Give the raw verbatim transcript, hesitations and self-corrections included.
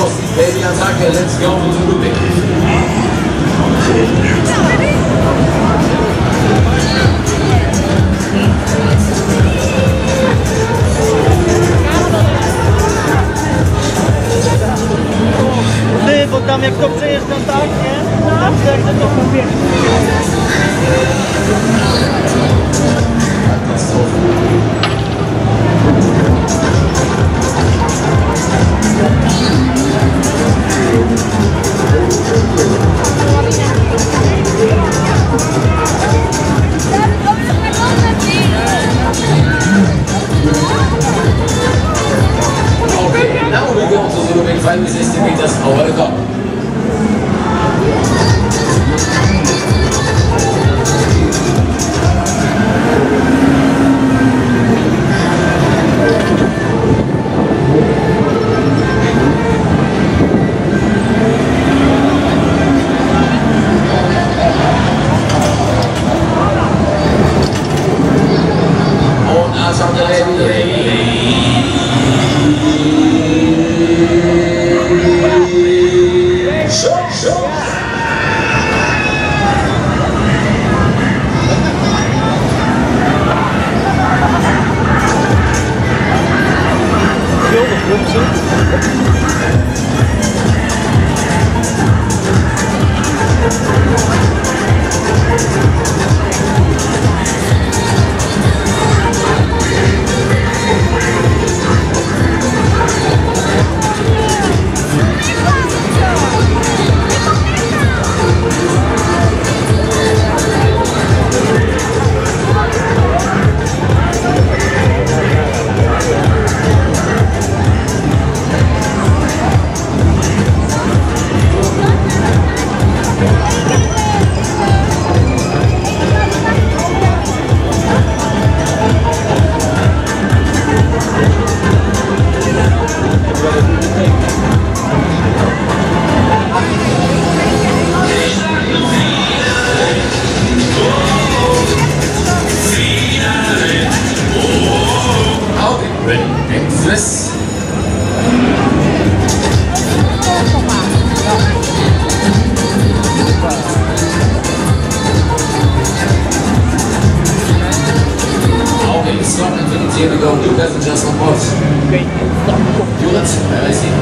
Baby Attacke, let's go to Lübeck. Ty, bo tam jak to przejeżdżam tak, nie? Tam wtedy to mówię. Okay, now we go to the Lübeck five to sixty meters over the top. This okay, stop and here we go. Two passengers on board. Units, I see.